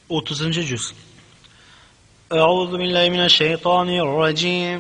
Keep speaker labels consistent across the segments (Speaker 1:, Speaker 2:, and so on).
Speaker 1: 30. Cüz. Euzu billahi mineşşeytanirracim.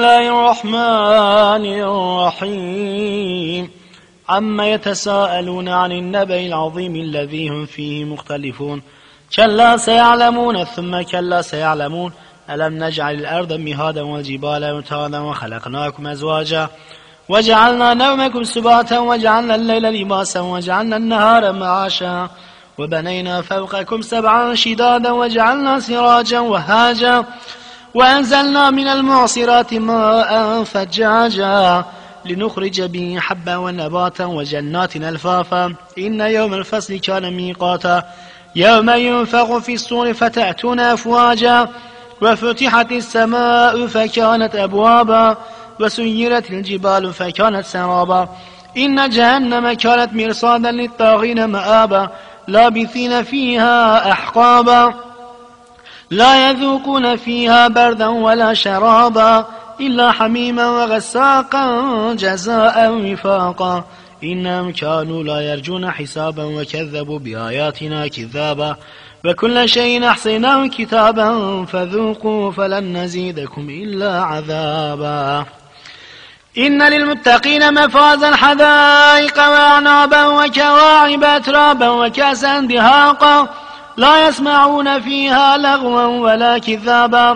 Speaker 1: Bismillahirrahmanirrahim. Amma yetesâelûne anin nebe'il azîmillezî hum fîhî muhtelifûn. Kellâ seya'lemûne thumme kellâ seya'lemûn. Elem nec'alil erde mihâden vel cibâle mutâden ve halaknâkum ezvâca. وجعلنا نومكم سباتا وجعلنا الليل لباسا وجعلنا النهار معاشا وبنينا فوقكم سبعا شدادا وجعلنا سراجا وهاجا وأنزلنا من المعصرات ماء ثجاجا لنخرج به حبا ونباتا وجنات ألفافا إن يوم الفصل كان ميقاتا يوم ينفخ في الصور فتأتون أفواجا وفتحت السماء فكانت أبوابا وسيرت الجبال فكانت سرابا إن جهنم كانت مرصادا للطاغين مآبا لابثين فيها أحقابا لا يذوقون فيها بردا ولا شرابا إلا حميما وغساقا جزاء وفاقا إنهم كانوا لا يرجون حسابا وكذبوا بآياتنا كذابا وكل شيء أحصيناه كتابا فذوقوا فلن نزيدكم إلا عذابا إن للمتقين مفازا حدائق وأعنابا وكواعب أترابا وكأسا دهاقا لا يسمعون فيها لغوا ولا كذابا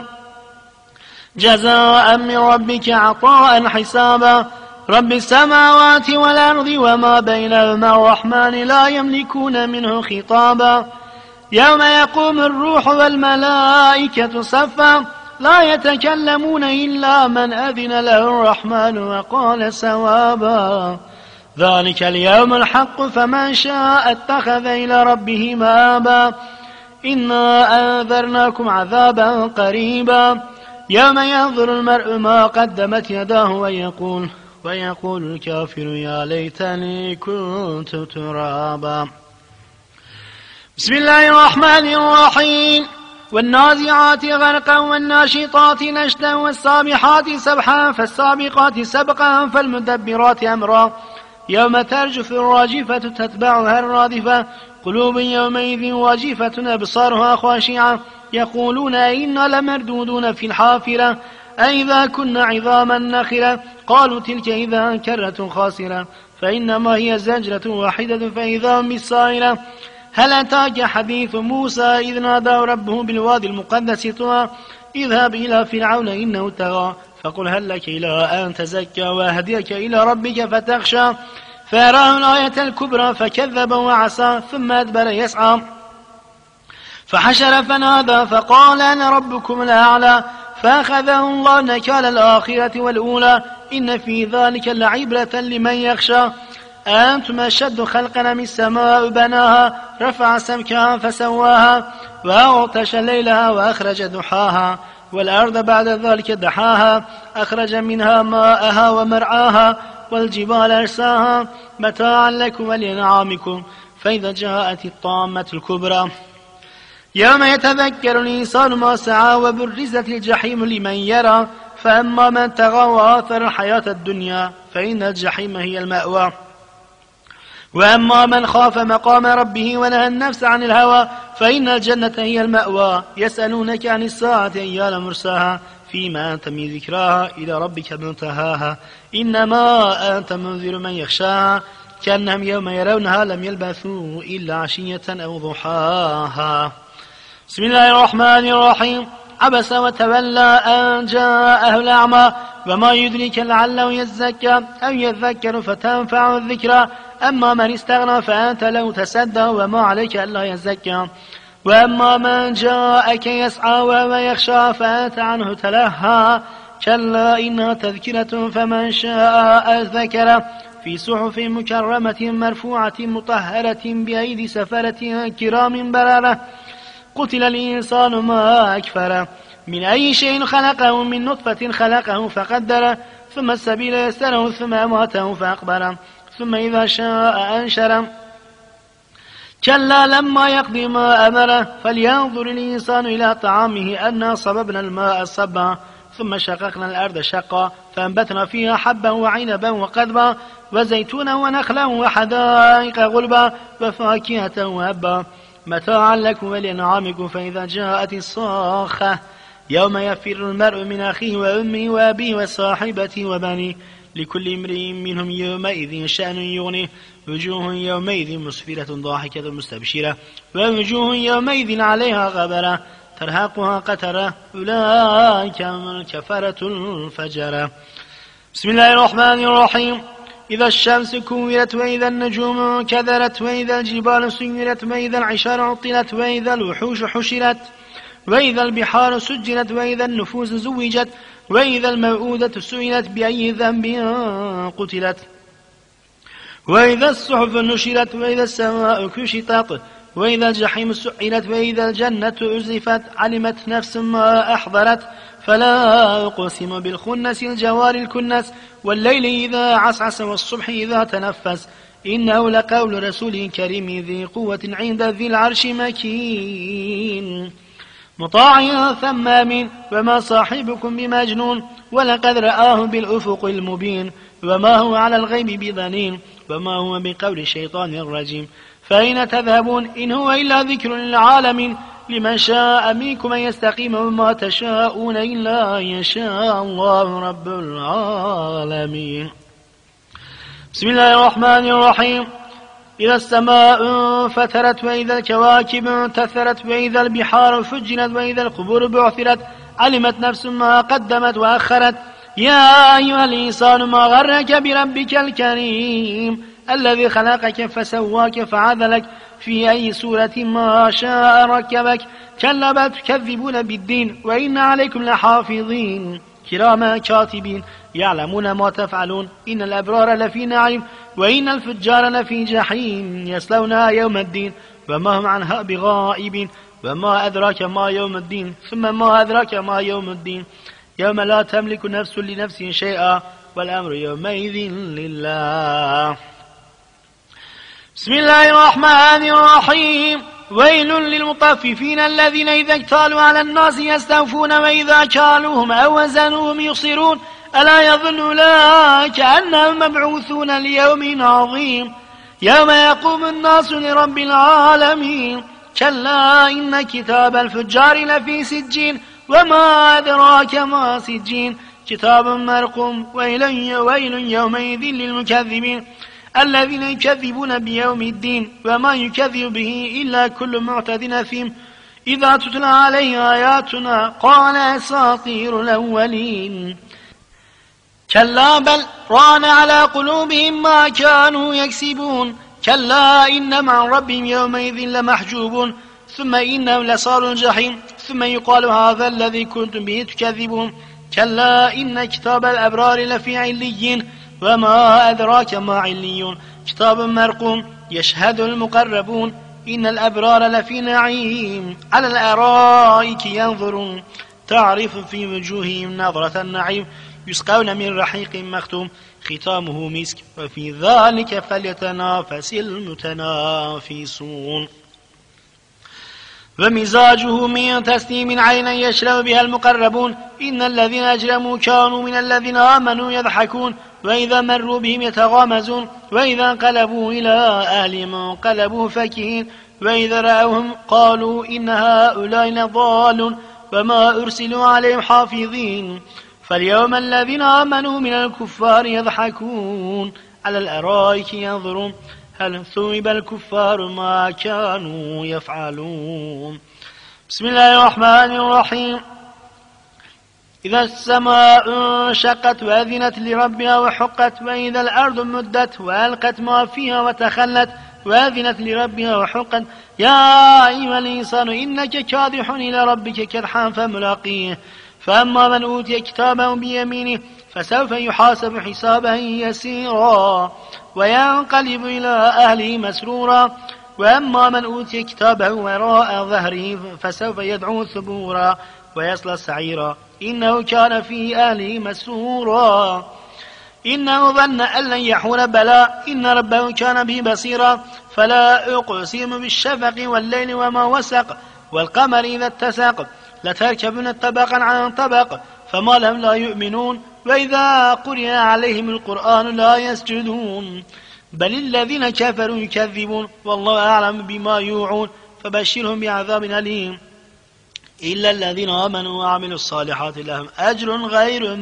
Speaker 1: جزاء من ربك عطاء حسابا رب السماوات والأرض وما بينهما الرحمن لا يملكون منه خطابا يوم يقوم الروح والملائكة صفا لا يتكلمون إلا من أذن له الرحمن وقال سوابا ذلك اليوم الحق فمن شاء اتخذ إلى ربه مآبا إنا أنذرناكم عذابا قريبا يوم ينظر المرء ما قدمت يداه ويقول الكافر يا ليتني كنت ترابا. بسم الله الرحمن الرحيم. والنازعات غرقا والناشطات نشدا والسابحات سبحا فالسابقات سبقا فالمدبرات أمرا يوم ترجف الراجفة تتبعها الرادفة قلوب يومئذ واجفة أبصارها خاشعة يقولون إنا لمردودون في الحافرة أئذا كنا عظاما نخرة قالوا تلك إذا كرة خاسرة فإنما هي زجرة واحدة فإذا هم بالسائرة هل أتاك حديث موسى إذ نادى ربه بالوادي المقدس طوى اذهب إلى فرعون إنه طغى فقل هل لك إلى أن تزكى وأهديك إلى ربك فتخشى فأراه الآية الكبرى فكذب وعصى ثم أدبر يسعى فحشر فنادى فقال أنا ربكم الأعلى فأخذه الله نكال الآخرة والأولى إن في ذلك لعبرة لمن يخشى أنتم أشد خلقا من السماء بناها رفع سمكها فسواها وأغطش ليلها وأخرج ضحاها والأرض بعد ذلك دحاها أخرج منها ماءها ومرعاها والجبال أرساها متاعا لكم ولأنعامكم فإذا جاءت الطامة الكبرى يوم يتذكر الإنسان ما سعى وبرزت الجحيم لمن يرى فأما من طغى وآثر الحياة الدنيا فإن الجحيم هي المأوى وأما من خاف مقام ربه ونهى النفس عن الهوى فإن الجنة هي المأوى يسألونك عن الساعة أيان مرساها فيما أنت من ذكراها إلى ربك منتهاها إنما أنت منذر من يخشاها كأنهم يوم يرونها لم يلبثوا إلا عشية أو ضحاها. بسم الله الرحمن الرحيم. عبس وتولى أن جاءه الأعمى وما يدرك لعله يزكى أو يذكر فتنفع الذكرى أما من استغنى فأنت له تسدى وما عليك ألا يزكى وأما من جاءك يسعى وهو يخشى فأنت عنه تلهى كلا إنها تذكرة فمن شاء ذكره في صحف مكرمة مرفوعة مطهرة بأيدي سفرة كرام بررة قتل الإنسان ما أكفره من أي شيء خلقه من نطفة خلقه فقدره ثم السبيل يسره ثم أماته فأقبره ثم إذا شاء أنشره كلا لما يقضي ما أمره فلينظر الإنسان إلى طعامه أنا صببنا الماء صبا ثم شققنا الأرض شقا فأنبتنا فيها حبا وعنبا وقضبا وزيتونا ونخلا وحدائق غلبا وفاكهة وهبا متاعا لكم ولأنعامكم. فإذا جاءت الصاخة يوم يفر المرء من أخيه وأمه وأبيه وصاحبته وبنيه لكل امرئ منهم يومئذ شأن يغنيه. وجوه يومئذ مسفرة ضاحكة مستبشرة ووجوه يومئذ عليها غبرة ترهقها قترة أولئك الكفرة الفجرة. بسم الله الرحمن الرحيم. إذا الشمس كورت وإذا النجوم كدرت وإذا الجبال سيرت وإذا العشار عطلت وإذا الوحوش حشرت وإذا البحار سجرت وإذا النفوس زوجت وإذا الموءودة سئلت بأي ذنب قتلت وإذا الصحف نشرت وإذا السماء كشطت وإذا الجحيم سعرت وإذا الجنة أزلفت علمت نفس ما أحضرت. فلا أقسم بالخنس الجوار الكنس والليل إذا عسعس والصبح إذا تنفس إنه لقول رسول كريم ذي قوة عند ذي العرش مكين مطاع ثم أمين وما صاحبكم بمجنون ولقد رآه بالأفق المبين وما هو على الغيب بضنين وما هو بقول شيطان رجيم. فأين تذهبون إن هو إلا ذكر للعالمين لمن شاء منكم أن يستقيم وما تشاءون إلا أن يشاء الله رب العالمين. بسم الله الرحمن الرحيم. إذا السماء فترت وإذا الكواكب انتثرت وإذا البحار فجرت وإذا القبور بعثرت علمت نفس ما قدمت وأخرت. يا أيها الإنسان ما غرك بربك الكريم الذي خلقك فسواك فعدلك في أي سورة ما شاء ركبك. كلا بل تكذبون بالدين وإن عليكم لحافظين كراما كاتبين يعلمون ما تفعلون. إن الأبرار لفي نعيم وإن الفجار لفي جحيم يصلونها يوم الدين وما هم عنها بغائبين. وما أدراك ما يوم الدين ثم ما أدراك ما يوم الدين يوم لا تملك نفس لنفس شيئا والأمر يومئذ لله. بسم الله الرحمن الرحيم. ويل للمطففين الذين إذا اكتالوا على الناس يستوفون وإذا كالوهم أو وزنوهم يخسرون ألا يظن أولئك أنهم مبعوثون ليوم عظيم يوم يقوم الناس لرب العالمين. كلا إن كتاب الفجار لفي سجين وما أدراك ما سجين كتاب مرقوم. ويل يومئذ للمكذبين الذين يكذبون بيوم الدين وما يكذب به إلا كل معتد أثيم إذا تتلى عليه آياتنا قال أساطير الأولين. كلا بل ران على قلوبهم ما كانوا يكسبون. كلا إنهم عن ربهم يومئذ لمحجوبون ثم إنهم لصالوا الجحيم ثم يقال هذا الذي كنتم به تكذبون. كلا إن كتاب الأبرار لفي عليين وما أدراك ما عليون كتاب مرقوم يشهد المقربون. إن الأبرار لفي نعيم على الأرائك ينظرون تعرف في وجوههم نظرة النعيم يسقون من رحيق مختوم ختامه مسك وفي ذلك فليتنافس المتنافسون. ومزاجه من تسنيم عينا يشرب بها المقربون. إن الذين أجرموا كانوا من الذين آمنوا يضحكون وإذا مروا بهم يتغامزون وإذا انقلبوا إلى أهلهم انقلبوا فكهين وإذا رأوهم قالوا إن هؤلاء لضالون وما أرسلوا عليهم حافظين. فاليوم الذين آمنوا من الكفار يضحكون على الأرائك ينظرون هل ثوب الكفار ما كانوا يفعلون. بسم الله الرحمن الرحيم. إذا السماء انشقت وأذنت لربها وحقت وإذا الأرض مدت وألقت ما فيها وتخلت وأذنت لربها وحقت. يا أيها الإنسان إنك كادح إلى ربك كدحا فملاقيه. فأما من أوتي كتابه بيمينه فسوف يحاسب حسابا يسيرا وينقلب إلى أهله مسرورا. وأما من أوتي كتابه وراء ظهره فسوف يدعو ثبورا ويصلى سعيرا إنه كان في أهله مسرورا. إنه ظن أن لن يحور بلى إن ربه كان به بصيرا. فلا أقسم بالشفق والليل وما وسق والقمر إذا اتسق لتركبن طبقا عن طبق فما لهم لا يؤمنون وإذا قرئ عليهم القرآن لا يسجدون بل الذين كفروا يكذبون والله أعلم بما يوعون. فبشرهم بعذاب أليم إلا الذين آمنوا وعملوا الصالحات لهم أجر غير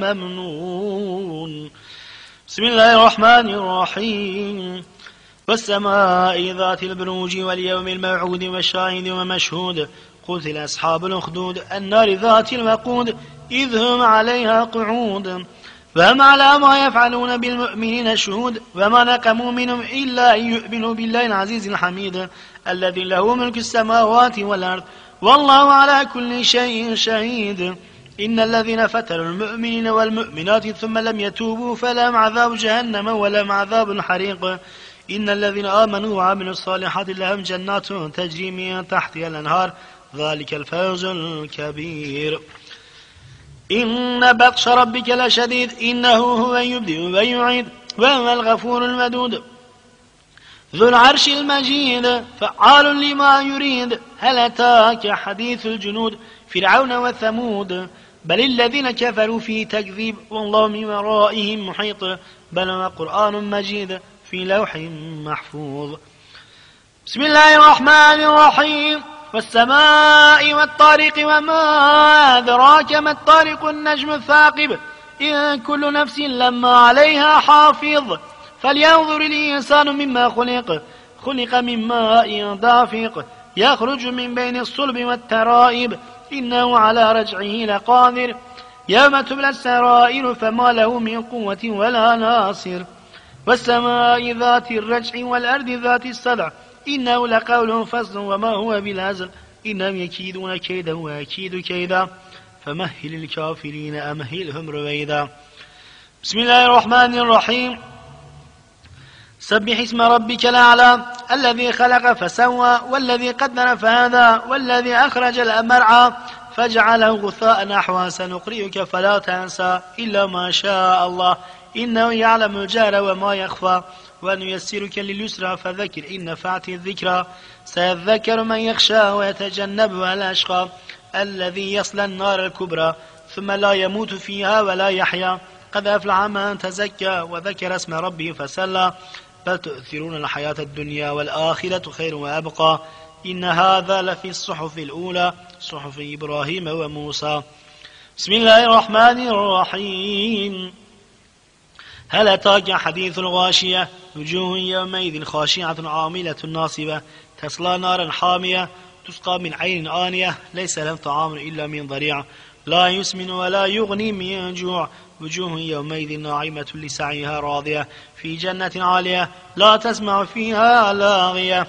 Speaker 1: ممنون. بسم الله الرحمن الرحيم. والسماء ذات البروج واليوم الموعود والشاهد ومشهود قتل أصحاب الأخدود النار ذات الوقود إذ هم عليها قعود وهم على ما يفعلون بالمؤمنين شهود وما نقموا منهم إلا أن يؤمنوا بالله العزيز الحميد الذي له ملك السماوات والأرض والله على كل شيء شهيد. إن الذين فتنوا المؤمنين والمؤمنات ثم لم يتوبوا فلهم عذاب جهنم ولهم عذاب الحريق. إن الذين آمنوا وعملوا الصالحات لهم جنات تجري من تحتها الأنهار ذلك الفوز الكبير. إن بطش ربك لشديد إنه هو يبدئ ويعيد وهو الغفور الودود ذو العرش المجيد فعال لما يريد. هل أتاك حديث الجنود فرعون وثمود بل الذين كفروا في تكذيب والله من ورائهم محيط بل هو قرآن مجيد في لوح محفوظ. بسم الله الرحمن الرحيم. والسماء والطارق وما أدراك ما الطارق النجم الثاقب إن كل نفس لما عليها حافظ فلينظر الإنسان مما خلق من ماء دافق يخرج من بين الصلب والترائب إنه على رجعه لقادر يوم تبلى السرائر فما له من قوة ولا ناصر. والسماء ذات الرجع والأرض ذات الصدع إنه لقول فصل وما هو بالهزل إنهم يكيدون كيدا وأكيد كيدا فمهل الكافرين أمهلهم رويدا. بسم الله الرحمن الرحيم. سبح اسم ربك الأعلى الذي خلق فسوى والذي قدر فهدى والذي أخرج المرعى فجعله غثاء نحوا سنقرئك فلا تنسى إلا ما شاء الله إنه يعلم الجهر وما يخفى ونيسرك لليسرى فذكر إن نفعت الذكرى سيذكر من يخشى ويتجنبها الأشقى الذي يصلى النار الكبرى ثم لا يموت فيها ولا يحيا قد أفلح من تزكى وذكر اسم ربه فسلى بل تؤثرون الحياة الدنيا والآخرة خير وأبقى إن هذا لفي الصحف الأولى صحف إبراهيم وموسى. بسم الله الرحمن الرحيم. هل أتاك حديث الغاشية وجوه يومئذ خاشعة عاملة ناصبة تصلى نارا حامية تسقى من عين آنية ليس لهم طعام إلا من ضريع لا يسمن ولا يغني من جوع وجوه يومئذ ناعمة لسعيها راضية في جنة عالية لا تسمع فيها لاغية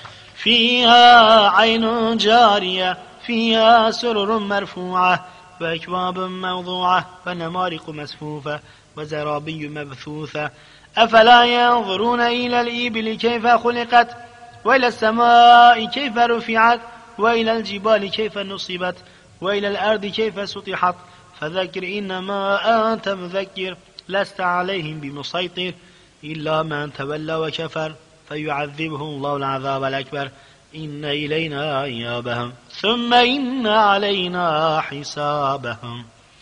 Speaker 1: فيها عين جارية فيها سرر مرفوعة وأكواب موضوعة ونمارق مسفوفة وزرابي مبثوثة أفلا ينظرون إلى الإبل كيف خلقت وإلى السماء كيف رفعت وإلى الجبال كيف نصبت وإلى الأرض كيف سطحت فذكر إنما أنت مذكر لست عليهم بمسيطر إلا من تولى وكفر فيعذبه الله العذاب الأكبر إن إلينا إيابهم ثم إن علينا حسابهم.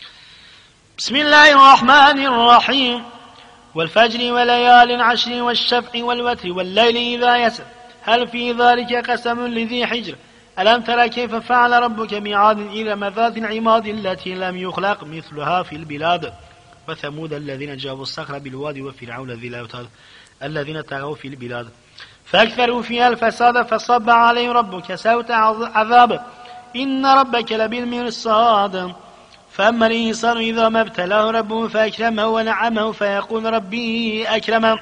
Speaker 1: بسم الله الرحمن الرحيم. والفجر وليال عشر والشفع والوتر والليل إذا يسر هل في ذلك قسم لذي حجر ألم ترى كيف فعل ربك بعاد إرم ذات العماد التي لم يخلق مثلها في البلاد وثمود الذين جابوا الصخر بالوادي وفرعون ذي الأوتاد الذين طغوا في البلاد فأكثروا فيها الفساد فصب عليهم ربك سوط عذاب إن ربك لبالمرصاد. فأما الإنسان إذا ما ابتلاه ربه فأكرمه ونعمه فيقول ربي أكرمه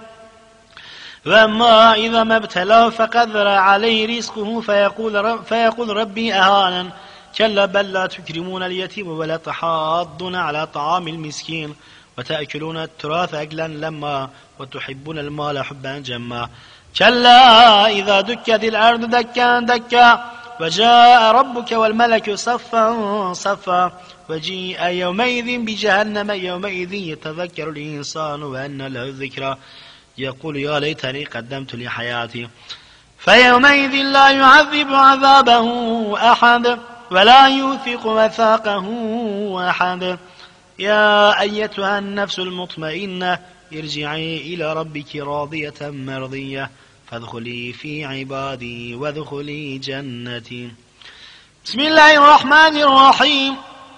Speaker 1: وأما إذا ما ابتلاه فقدر عليه رزقه فيقول ربي أهانا كلا بل لا تكرمون اليتيم ولا تحاضون على طعام المسكين وتأكلون التراث أكلا لما وتحبون المال حبا جما كلا إذا دكت الأرض دكا دكا وجاء ربك والملك صفا صفا وجيء يومئذ بجهنم يومئذ يتذكر الإنسان وأن له الذكرى يقول يا ليتني قدمت لحياتي فيومئذ لا يعذب عذابه أحد ولا يوثق وثاقه أحد. يا أيتها النفس المطمئنة ارجعي إلى ربك راضية مرضية فادخلي في عبادي وادخلي جنتي. بسم الله الرحمن الرحيم.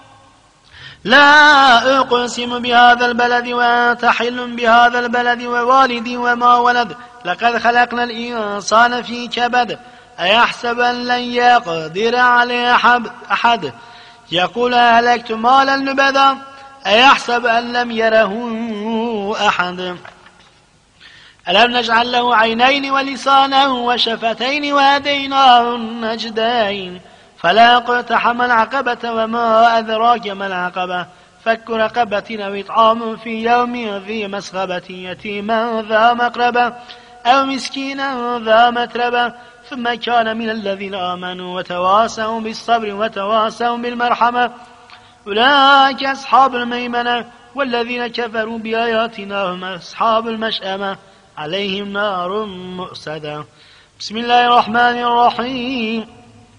Speaker 1: لا أقسم بهذا البلد وأنت حل بهذا البلد ووالد وما ولد لقد خلقنا الإنسان في كبد أيحسب أن لن يقدر عليه أحد يقول أهلكت مالا لبدا أيحسب أن لم يره أحد ألم نجعل له عينين ولسانا وشفتين وهديناه النجدين فلا اقتحم العقبة وما أدراك ما العقبة فك رقبة أو إطعام في يوم ذي مسغبة يتيما ذا مقربة أو مسكينا ذا متربة ثم كان من الذين آمنوا وتواصوا بالصبر وتواصوا بالمرحمة أولئك أصحاب الميمنة والذين كفروا بآياتنا هم أصحاب المشأمة عليهم نار مؤصدة. بسم الله الرحمن الرحيم.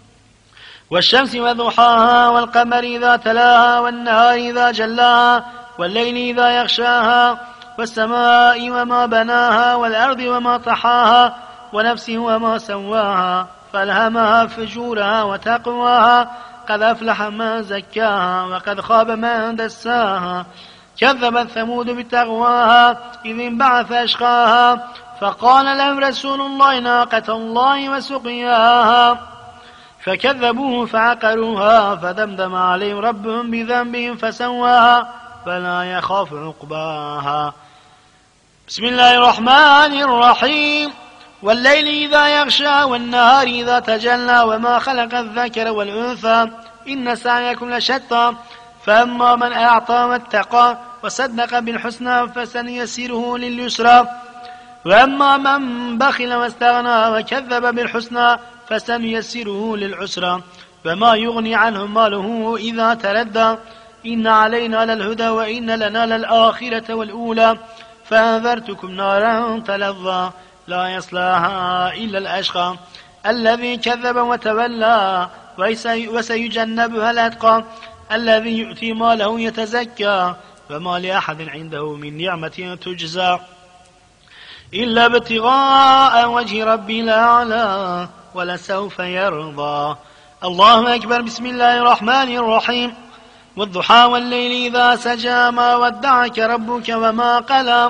Speaker 1: والشمس وضحاها والقمر إذا تلاها والنهار إذا جلاها والليل إذا يغشاها والسماء وما بناها والأرض وما طحاها ونفس وما سواها فألهمها فجورها وتقواها قد أفلح من زكاها وقد خاب من دساها كذبت ثمود بتقواها إذ انبعث أشقاها فقال لهم رسول الله ناقة الله وسقياها فكذبوه فعقروها فدمدم عليهم ربهم بذنبهم فسواها فلا يخاف عقباها. بسم الله الرحمن الرحيم. والليل إذا يغشى والنهار إذا تجلى وما خلق الذكر والأنثى إن سعيكم لشتى فأما من أعطى واتقى وصدق بالحسنى فسنيسره لليسرى وأما من بخل واستغنى وكذب بالحسنى فسنيسره للعسرى وما يغني عنه ماله إذا تردى إن علينا للهدى وإن لنا للآخرة والأولى فأنذرتكم نارا تلظى لا يصلاها إلا الأشقى الذي كذب وتولى وسيجنبها الأتقى الذي يؤتي ماله يتزكى وما لأحد عنده من نعمة تجزى إلا ابتغاء وجه ربي الأعلى ولسوف يرضى. الله أكبر. بسم الله الرحمن الرحيم. والضحى والليل إذا سجى ما ودعك ربك وما قلى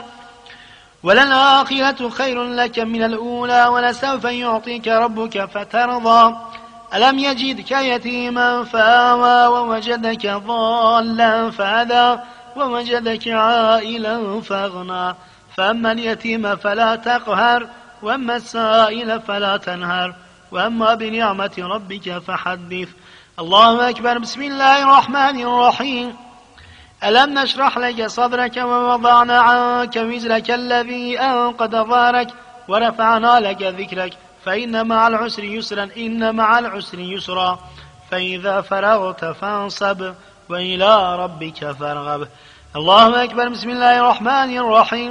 Speaker 1: وللآخرة خير لك من الأولى ولسوف يعطيك ربك فترضى ألم يجدك يتيما فآوى ووجدك ضالا فهدى ووجدك عائلا فاغنى فأما اليتيم فلا تقهر وأما السائل فلا تنهر وأما بنعمة ربك فحدث. الله أكبر. بسم الله الرحمن الرحيم. ألم نشرح لك صدرك ووضعنا عنك وزرك الذي أنقض ظهرك ورفعنا لك ذكرك فإن مع العسر يسرا إن مع العسر يسرا فإذا فرغت فانصب وإلى ربك فارغب. الله أكبر. بسم الله الرحمن الرحيم.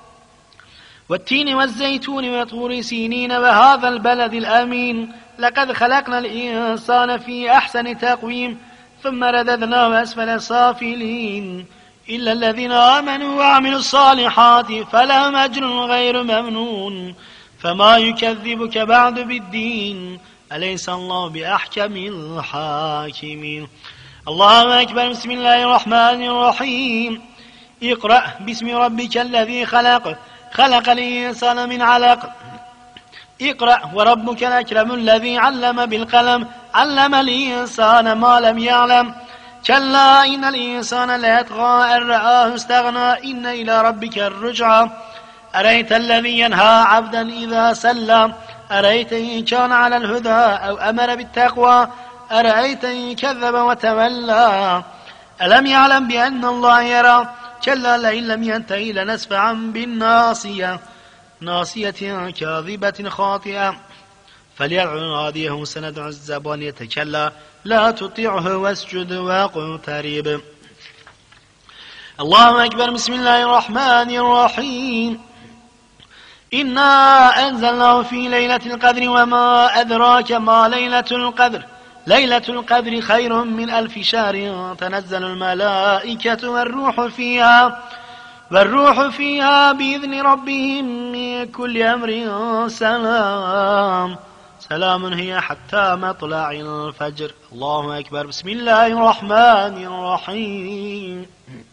Speaker 1: والتين والزيتون وطور سينين وهذا البلد الأمين لقد خلقنا الإنسان في أحسن تقويم ثم رددناه أسفل سافلين إلا الذين آمنوا وعملوا الصالحات فلهم أجر غير ممنون فما يكذبك بعد بالدين أليس الله بأحكم الحاكمين. الله أكبر. بسم الله الرحمن الرحيم. اقرأ باسم ربك الذي خلق خلق الإنسان من علق اقرأ وربك الأكرم الذي علم بالقلم علم الإنسان ما لم يعلم كلا إن الإنسان ليطغى أن رآه استغنى إن إلى ربك الرجعى أرأيت الذي ينهى عبدا إذا سلم أرأيت إن كان على الهدى أو أمر بالتقوى أرأيت إن كذب وتولى ألم يعلم بأن الله يرى كلا لئن لم ينتهي لنسفعا بالناصية ناصية كاذبة خاطئة فليدع ناديه سندع الزبانية كلا لا تطيعه واسجد واقترب. الله أكبر. بسم الله الرحمن الرحيم. إنا أنزلناه في ليلة القدر وما أدراك ما ليلة القدر ليلة القدر خير من 1000 شهر تنزل الملائكة والروح فيها والروح فيها بإذن ربهم من كل أمر سلام سلام هي حتى مطلع الفجر. الله أكبر. بسم الله الرحمن الرحيم.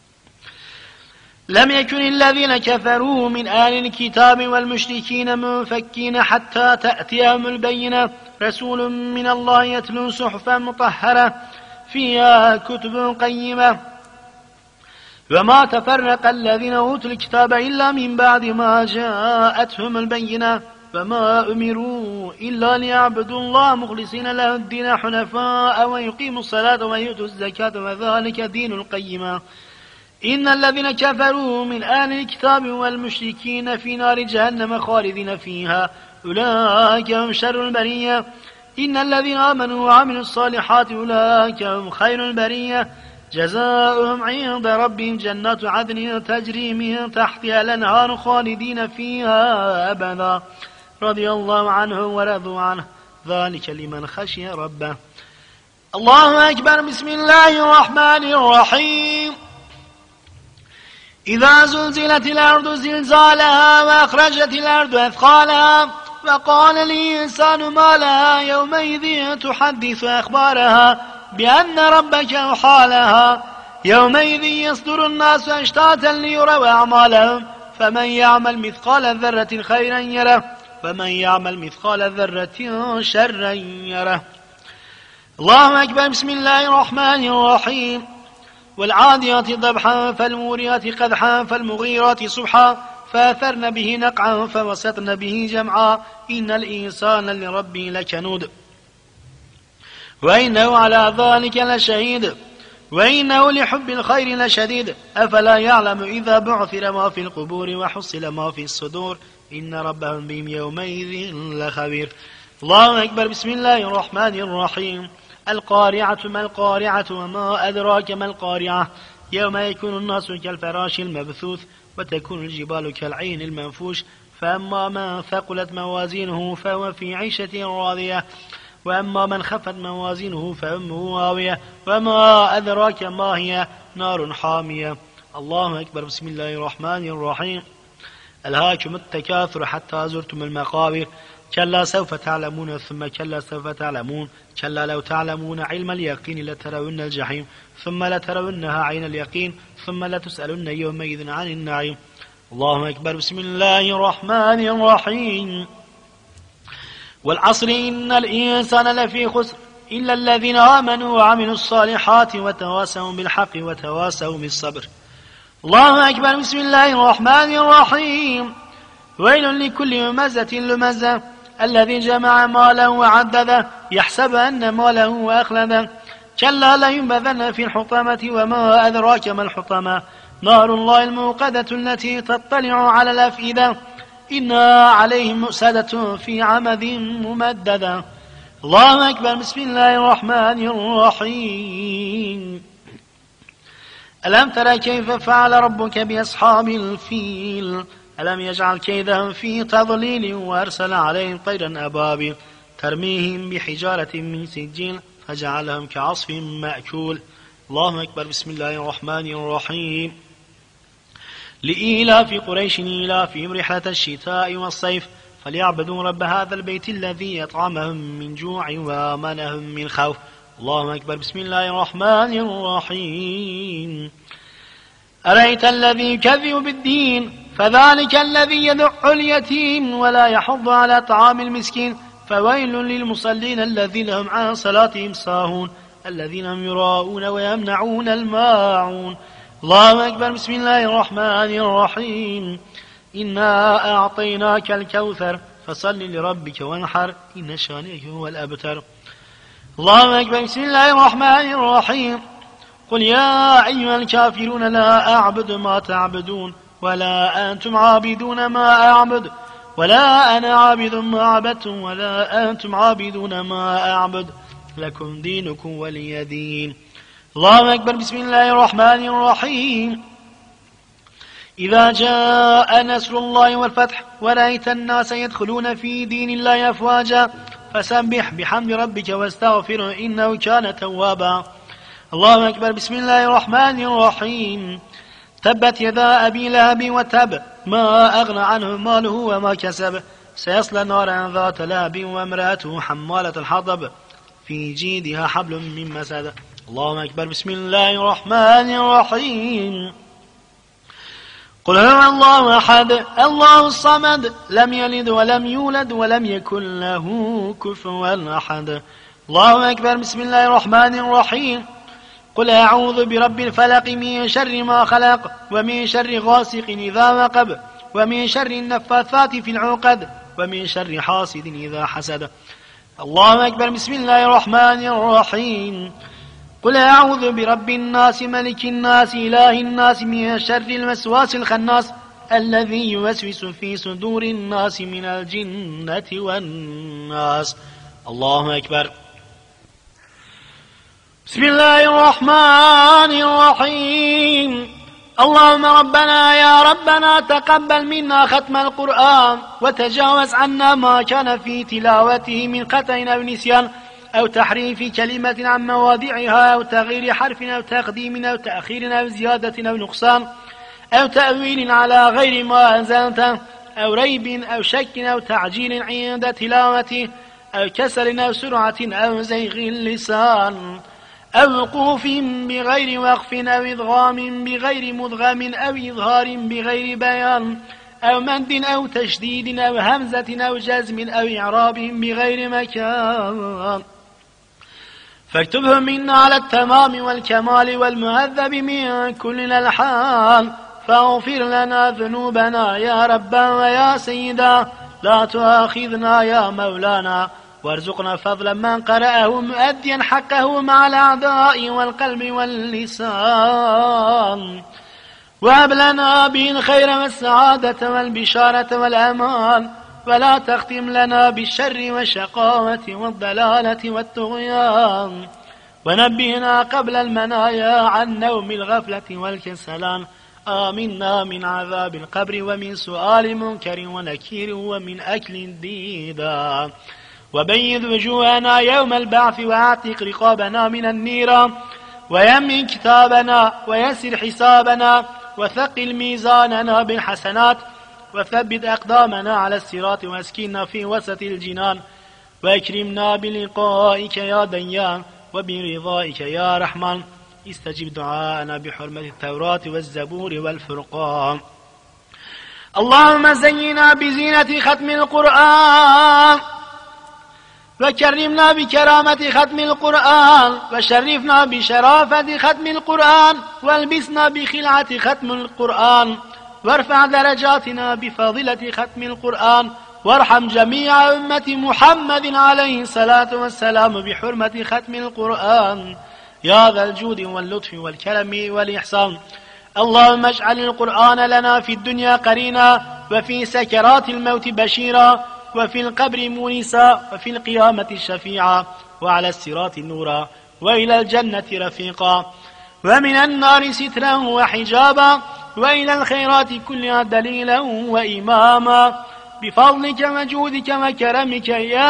Speaker 1: لم يكن الذين كفروا من آل الكتاب والمشركين منفكين حتى تأتيهم البينة رسول من الله يتلو صحفا مطهرة فيها كتب قيمة وما تفرق الذين أوتوا الكتاب إلا من بعد ما جاءتهم البينة وما أمروا إلا ليعبدوا الله مخلصين له الدين حنفاء ويقيموا الصلاة ويؤتوا الزكاة وذلك دين القيمة. إن الذين كفروا من آل الكتاب والمشركين في نار جهنم خالدين فيها أولئك هم شر البرية. إن الذين آمنوا وعملوا الصالحات أولئك هم خير البرية جزاؤهم عند ربهم جنات عدن تجري من تحتها الأنهار خالدين فيها أبدا رضي الله عنه ورضوا عنه ذلك لمن خشي ربه. الله أكبر. بسم الله الرحمن الرحيم. إذا زلزلت الأرض زلزالها وأخرجت الأرض أثقالها وقال الإنسان ما لها يومئذ تحدث أخبارها بأن ربك أوحى لها يومئذ يصدر الناس أشتاتا ليروا أعمالهم فمن يعمل مثقال ذرة خيرا يره ومن يعمل مثقال ذرة شرا يره. الله أكبر. بسم الله الرحمن الرحيم. والعاديات ضبحا فالموريات قدحا فالمغيرات صبحا فأثرن به نقعا فوسطن به جمعا إن الإنسان لربه لكنود وإنه على ذلك لشهيد وإنه لحب الخير لشديد أفلا يعلم إذا بعثر ما في القبور وحصل ما في الصدور إن ربهم بهم يومئذ لخبير. الله أكبر. بسم الله الرحمن الرحيم. القارعة ما القارعة وما أدراك ما القارعة يوم يكون الناس كالفراش المبثوث وتكون الجبال كالعين المنفوش فأما من ثقلت موازينه فهو في عيشة راضية وأما من خفت موازينه فأمه هاوية وما أدراك ما هي نار حامية. الله أكبر. بسم الله الرحمن الرحيم. ألهاكم التكاثر حتى زرتم المقابر كلا سوف تعلمون ثم كلا سوف تعلمون كلا لو تعلمون علم اليقين لترون الجحيم ثم لترونها عين اليقين ثم لتسألن يومئذ عن النعيم. الله أكبر. بسم الله الرحمن الرحيم. والعصر إن الإنسان لفي خسر إلا الذين آمنوا وعملوا الصالحات وتواصوا بالحق وتواصوا بالصبر. الله أكبر. بسم الله الرحمن الرحيم. ويل لكل همزة لمزة الذي جمع ماله وعدده يحسب أن ماله أخلده كلا لينبذن في الحطمة وما أدراك ما الحطمة نار الله الموقدة التي تطلع على الأفئدة إنها عليهم مؤسدة في عمد ممددة. الله أكبر. بسم الله الرحمن الرحيم. ألم تر كيف فعل ربك بأصحاب الفيل ألم يجعل كيدهم في تضليل وأرسل عليهم طيرا أبابيل ترميهم بحجارة من سجيل فجعلهم كعصف مأكول. الله أكبر. بسم الله الرحمن الرحيم. لإيلاف قريش إيلافهم رحلة الشتاء والصيف فليعبدوا رب هذا البيت الذي يطعمهم من جوع وآمنهم من خوف. الله أكبر. بسم الله الرحمن الرحيم. أرأيت الذي يكذب بالدين فذلك الذي يدع اليتيم ولا يحض على طعام المسكين فويل للمصلين الذين هم عن صلاتهم ساهون الذين هم يراءون ويمنعون الماعون. الله أكبر. بسم الله الرحمن الرحيم. إنا أعطيناك الكوثر فصل لربك وانحر إن شانئك هو الأبتر. الله أكبر. بسم الله الرحمن الرحيم. قل يا أيها الكافرون لا أعبد ما تعبدون ولا أنتم عابدون ما أعبد ولا أنا عابد ما عبدتم ولا أنتم عابدون ما أعبد لكم دينكم ولي دين. الله أكبر. بسم الله الرحمن الرحيم. إذا جاء نصر الله والفتح ورأيت الناس يدخلون في دين الله أفواجا فسبح بحمد ربك واستغفره إنه كان توابا. الله أكبر. بسم الله الرحمن الرحيم. تبت يدا أبي لهب وتب ما أغنى عنه ماله وما كسب سيصلى نارا ذات لهب وامرأته حمالة الحطب في جيدها حبل من مسد. الله أكبر. بسم الله الرحمن الرحيم. قل هو الله أحد الله الصمد لم يلد ولم يولد ولم يكن له كفوا أحد. الله أكبر. بسم الله الرحمن الرحيم. قل أعوذ برب الفلق من شر ما خلق ومن شر غاسق إذا وقب ومن شر النفاثات في العقد ومن شر حاسد إذا حسد. الله أكبر. بسم الله الرحمن الرحيم. قل أعوذ برب الناس ملك الناس إله الناس من شر الوسواس الخناس الذي يوسوس في صدور الناس من الجنة والناس. الله أكبر. بسم الله الرحمن الرحيم. اللهم ربنا يا ربنا تقبل منا ختم القرآن وتجاوز عنا ما كان في تلاوته من خطأ أو نسيان أو تحريف كلمة عن مواضعها أو تغيير حرف أو تقديم أو تأخير أو زيادة أو نقصان أو تأويل على غير ما أنزلته أو ريب أو شك أو تعجيل عند تلاوته أو كسل أو سرعة أو زيغ اللسان أو وقوف بغير وقف أو إضغام بغير مدغم أو إظهار بغير بيان أو مد أو تشديد أو همزة أو جزم أو إعراب بغير مكان فاكتبه منا على التمام والكمال والمهذب من كل الألحان فاغفر لنا ذنوبنا يا ربا ويا سيدا لا تؤاخذنا يا مولانا وارزقنا فضلا من قرأه مؤديا حقه مع الأعداء والقلب واللسان وهب لنا به الخير والسعادة والبشارة والأمان ولا تختم لنا بالشر والشقاوة والضلالة والطغيان ونبهنا قبل المنايا عن نوم الغفلة والكسلان آمنا من عذاب القبر ومن سؤال منكر ونكير ومن أكل ديدا وبيض وجوهنا يوم البعث وأعتق رقابنا من النيران ويمن كتابنا ويسر حسابنا وثقل ميزاننا بالحسنات وثبت أقدامنا على الصراط واسكننا في وسط الجنان واكرمنا بلقائك يا ديان وبرضائك يا رحمن استجب دعاءنا بحرمة التوراة والزبور والفرقان. اللهم زينا بزينة ختم القرآن وكرمنا بكرامة ختم القرآن وشرفنا بشرافة ختم القرآن والبسنا بخلعة ختم القرآن وارفع درجاتنا بفضيلة ختم القرآن وارحم جميع أمة محمد عليه الصلاة والسلام بحرمة ختم القرآن يا ذا الجود واللطف والكرم والإحسان. اللهم اجعل القرآن لنا في الدنيا قرينا وفي سكرات الموت بشيرا وفي القبر مونسا وفي القيامة شفيعا وعلى الصراط نورا وإلى الجنة رفيقا ومن النار سترا وحجابا وإلى الخيرات كلها دليلا وإماما بفضلك وجودك وكرمك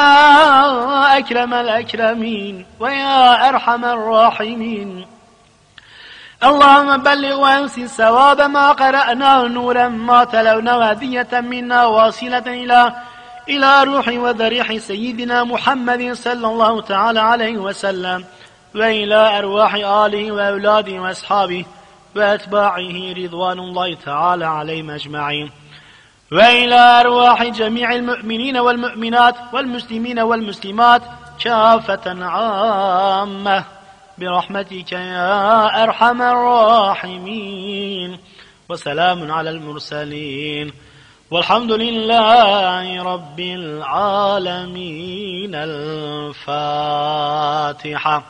Speaker 1: يا أكرم الأكرمين ويا أرحم الراحمين. اللهم بلغ وأنسي ثواب ما قرأناه نورا ما تلونا هدية منا واصلة إلى روح وذريح سيدنا محمد صلى الله تعالى عليه وسلم وإلى أرواح آله وأولاده وأصحابه وأتباعه رضوان الله تعالى عليهم أجمعين وإلى أرواح جميع المؤمنين والمؤمنات والمسلمين والمسلمات كافة عامة برحمتك يا أرحم الراحمين. وسلام على المرسلين والحمد لله رب العالمين. الفاتحة.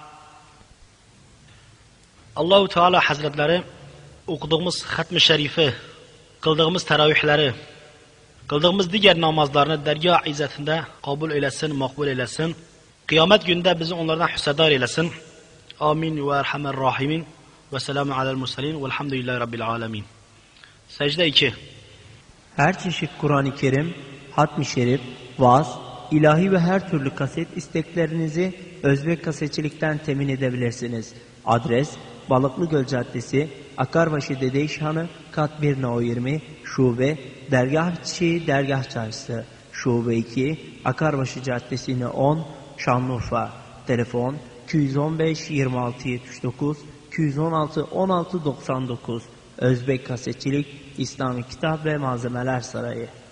Speaker 1: Allah-u Teala Hazretleri okuduğumuz hatm-ı şerifi, kıldığımız teravihleri, kıldığımız diğer namazlarını dergâh izzetinde kabul eylesin, makbul eylesin. Kıyamet günde bizi onlardan hüssedar eylesin. Amin ve erhamer rahimin. Ve selamu alel murselin. Velhamdülillahi Rabbil alemin. Secde 2.
Speaker 2: Her çeşit Kur'an-ı Kerim, hatm-ı şerif, vaaz, ilahi ve her türlü kaset isteklerinizi Özbek Kasetçilik'ten temin edebilirsiniz. Adres Balıklıgöl Caddesi, Akarbaşı Dedeyşhanı, Kat 1 No 20, Şube, Dergah Bitişi, Dergah Çarşısı, Şube 2, Akarbaşı Caddesi No 10, Şanlıurfa. Telefon 215 26 79 216 16 99. Özbek Kasetçilik, İslami Kitap ve Malzemeler Sarayı.